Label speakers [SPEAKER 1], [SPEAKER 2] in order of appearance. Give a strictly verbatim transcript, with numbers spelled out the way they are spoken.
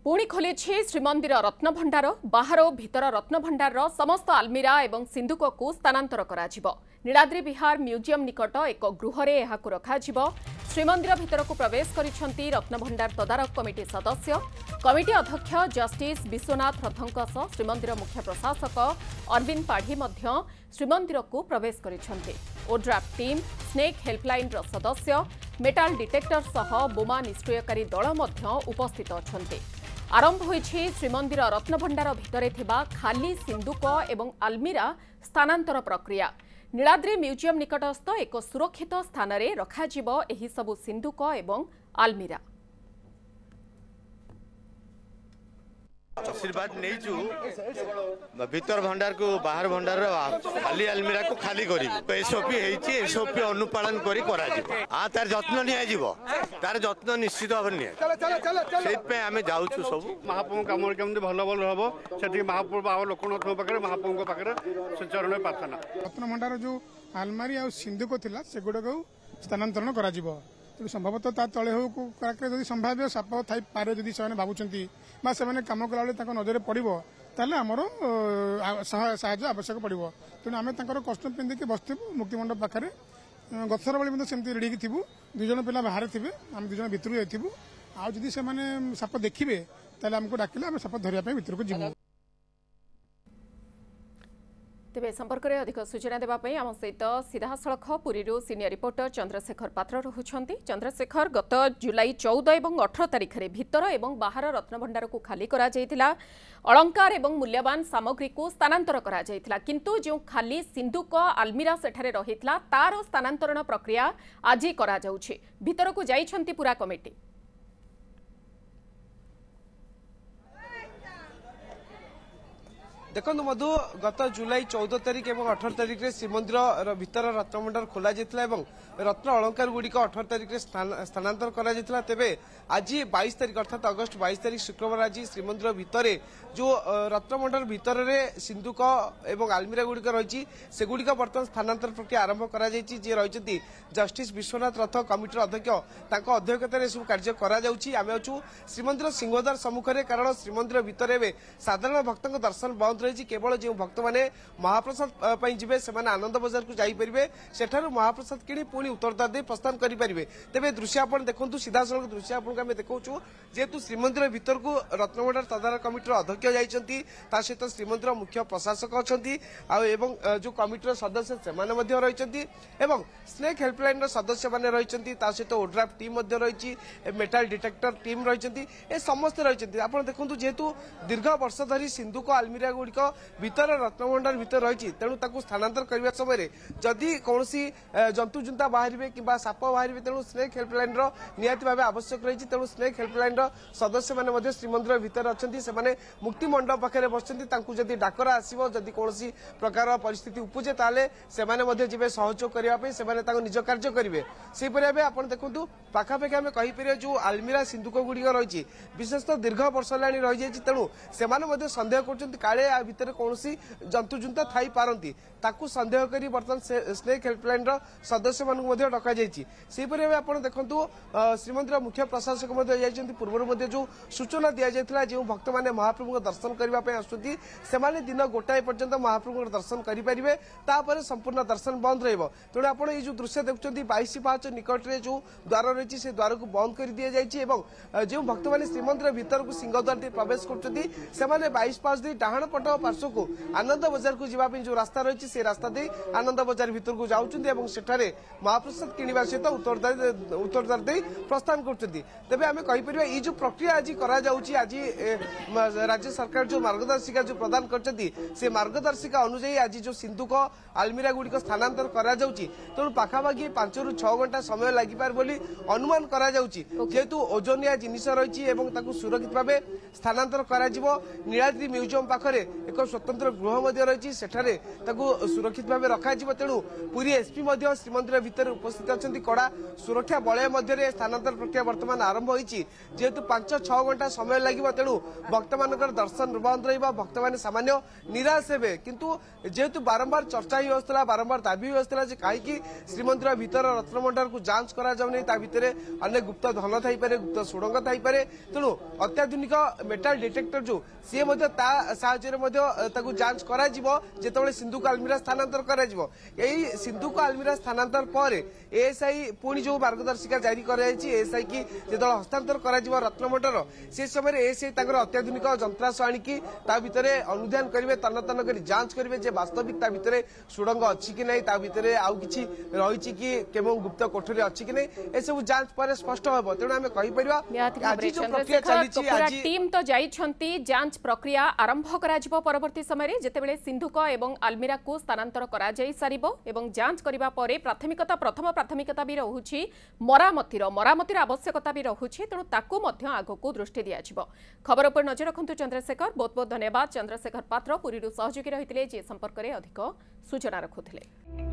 [SPEAKER 1] पुणी खोली श्रीमंदिर रत्नभंडार बाहर और भीतर रत्नभंडार समस्त आलमीरा एवं सिंधुक को स्थानांतर करा नीलाद्री विहार म्यूजियम निकट एक गृह में रखा श्रीमंदिर भीतर को प्रवेश करिसेंती रत्नभंडार तदारक कमिटी सदस्य कमिटी अध्यक्ष जस्टिस विश्वनाथ रथों सह श्रीमंदिर मुख्य प्रशासक अरविंद पाढ़ी मध्य श्रीमंदिर को प्रवेश करिसेंती। ओड्राफ टीम स्नेक हेल्पलाइन सदस्य मेटाल डिटेक्टर सह बोमा निष्क्रियकारी दल मध्य उपस्थित अछंती। आरंभ होइछि श्रीमंदिर रत्नभंडार भितरे थिबा खाली सिंधुक एवं आलमीरा स्थानांतर प्रक्रिया। नीलाद्री म्यूजियम निकटस्थ एक सुरक्षित स्थान रे रखाजिबो एही सबु सिंधुक एवं आलमीरा।
[SPEAKER 2] आशीर्वाद नहीं भीतर भंडार को बाहर भंडार खाली आलमीरा को खाली कर एसओपी एसओपी अनुपालन करी आ तार जत्न नियाजिबो तार जत्न निश्चित भाव निये आम जाऊँ सब
[SPEAKER 3] महाप्रभु कम केमती भल भल हम से महाप्रभु आव लोकनाथ पाखे महाप्रभु पाखे से चरण प्रार्थना
[SPEAKER 4] रत्न भंडार जो आलमारी आ सिंधुक थिला से गुड़ाक स्थानांतरण करा जिवो तेणु संभवतः ता तले हो जदि संभाव्य साप थाई पारे जदि से भावुंट से कम कला नजर पड़ो ताले आमर साहाय्य आवश्यक पड़ो तेणु आम कस्ट पिंधिकी बसबू मुक्तिमंडप पाखे गथर बेले सेमती रेडी थी दुज पिला बाहर थे आम दुज भितर जाइबू आदि से साप देखिए ताले आमको डाकिले आम साप धरिया भितर को जीवु।
[SPEAKER 1] तेबे संपर्क में अधिक सूचना देवाई आम सहित सीधासख पुरी सीनियर रिपोर्टर चंद्रशेखर पात्र रहुछंती। चंद्रशेखर गत जुलाई चौदह और अठर तारिख में भीतर और बाहर रत्नभंडार को खाली करा जायतिला अलंकार और मूल्यवान सामग्री को स्थानांतर करा जायतिला किंतु जो खाली सिंधुक आलमीरा सेठारे रहितला तार स्थानांतरण प्रक्रिया आज करा जाउछि। भीतर को जाइछंती पूरा कमिटी।
[SPEAKER 5] देखो मधु गत जुलाई चौदह तारिख और अठर तारिख में श्रीमंदिर भीतर रत्नभंडार खोल रत्न अलंकार गुड़िक अठर तारिख में स्थानांतर करा तेबे आज बाईस तारिख अर्थात अगस्ट बाईस तारिख शुक्रवार आज श्रीमंदिर भितर जो रत्नभंडार भितर सिंधुक एवं आलमीरा गुड़िक रही से गुड़िक बर्तमान स्थानांतर प्रक्रिया आरंभ करा जी रही जस्टिस विश्वनाथ रथ कमिटर अध्यक्ष अध्यक्षतार सब कार्य करा श्रीमंदिर सिंहद्वार सम्मुखें कारण श्रीमंदिर भितर साधारण भक्त दर्शन बंद रही केवल जो भक्त मैंने महाप्रसाद जीवे से आनंद बजार को जापरेंगे सेठार महाप्रसाद किणी पुणी उत्तरदार दे प्रस्थान करेंगे। तेरे दृश्य आप देखो सीधा सड़क दृश्य आपको देखा जेहेतु श्रीमंदिर भीतर को रत्नभंडार तदारक कमिटर अध्यक्ष जाइछंती सहित श्रीमंदिर मुख्य प्रशासक अच्छा जो कमिटर सदस्य से रही स्नेक हेल्पलाइन सदस्य मैंने रही सहित ओड्राफ टीम रही मेटाल डिटेक्टर टीम रही समस्त रही आप देखो जेहेतु दीर्घ वर्ष धरी सिंधुक आलमीरा गुड़िक भीतर रत्नभंडार भीतर रही तेणु स्थानांतर करने समय जदि कौन जंतु जुंता बाहर कि साप बाहर तेणु स्नेक हेल्पलाइन निहाती भाव आवश्यक रही तेणु स्नेक हेल्पलाइन सदस्य मैंने श्रीमंदिर भीतर अच्छा से मुक्ति मंडप पाखे बसती जदि डाकरा आसो जदि कौन प्रकार परिस्थिति उपजे ताले से जी सहयोग करने निज कार्य करेंगे से भाव आप देखो पाखापाखि आम कहीपर जो आलमीरा सिंधुक गुड़िक रही विशेषतः दीर्घ वर्ष है रही जाए तेणु से सन्देह कर काले भितर कौन जंतु जुंता थी पारती ताकू सन्देह कर बर्तमान स्नेक हेल्पलाइन सदस्य मानू डक जापरी आप देखो श्रीमंदिर मुख्य प्रशासक पूर्व जो सूचना दि जाता जो भक्त मैंने महाप्रभु दर्शन करने आसुँच से दिन गोटाए पर्यंत महाप्रभु दर्शन करेंगे तापर संपूर्ण दर्शन बंद रहा तेणु आप जो दृश्य देखुं बाईस पांच निकट में जो द्वार रही से द्वार को बंद कर दि जाए जो भक्त मैंने श्रीमंदिर भीतर को सिंहद्वार दे प्रवेश कर बाईस पांच दी डाण पट पार्श्व को आनंद बजार को जावाई जो रास्ता रही से रास्ता दे आनंद बजार भीतर को जाऊँ सेठारे महाप्रसाद किणवा सहित उत्तरदार उत्तरदार दे प्रस्थान करते तेज आम कहीपर ये जो प्रक्रिया आज करा आज राज्य सरकार जो मार्गदर्शिका जो प्रदान कर मार्गदर्शिका अनुजाई आज जो सिंधुक आलमीरा गुड़िक स्थानांतर करा तेणु पाखापाखि पांच रु छह घंटा समय लगिपार बोली अनुमान करा जेहेतु ओजनिया जिनिस रही सुरक्षित भाव स्थानांतर करा नीलाद्री म्यूजियम पाखरे एक स्वतंत्र गृह रही सेठारे सुरक्षित भाव रखा तेणु पुरी एसपी श्रीमंदिर भितर उपस्थित अच्छा कड़ा सुरक्षा बलय मध्य स्थानांतर प्रक्रिया बर्तमान आरंभ होती जेहेतु पांच छह घंटा समय लगे तेणु भक्त मान दर्शन बंद रक्त मैंने सामान्य निराश हे किंतु जेहेतु बारंबार चर्चा ही होता बारंबार दाबी होता कहीं श्रीमंदिर भितर रत्नभंडार को जांच करा भितर अनेक गुप्त धन थाईपे गुप्त सुड़ंग थाईपे तेणु अत्याधुनिक मेटाल डिटेक्टर जो सी जांच करा जिते सिंधु आलमीरा स्थानांतर करा सिंधु आलमीरा स्थानांतर पर एएसआई पुणी जो मार्गदर्शिका जारी कराई की जो हस्तांतर करा रत्नभंडार से समय एएसआई अत्याधुनिक जंत्रांश आणिकी भितर अनुधान करेंगे तन्न तन्न कर जांच करेंगे वास्तविक भितर सुड़ंग अच्छी कि नहीं भितर आउ कि रही कि केवल गुप्त कोठरी अच्छी कि नहीं ए सब जांच पर स्पष्ट हम तेणु आम कहीपर
[SPEAKER 1] टीम तो जाइछंती जांच प्रक्रिया आरंभ करा परवर्ती समय जेतेबेले सिंधुक एवं आलमीरा को स्थानांतर करा जाई सारिबो एवं जांच करिबा परे प्राथमिकता प्रथम प्राथमिकता भी रहुछि मरामतीर मरामतीर आवश्यकता भी रहुछि तेणु ताकू मध्य आगको दृष्टि दियाजिबो। खबर पर नजर रखंतु चंद्रशेखर बहुत बहुत धन्यवाद। चंद्रशेखर पात्र पुरीरु सहयोगी रहितले जे संपर्क रे अधिक सूचना रखुथिले।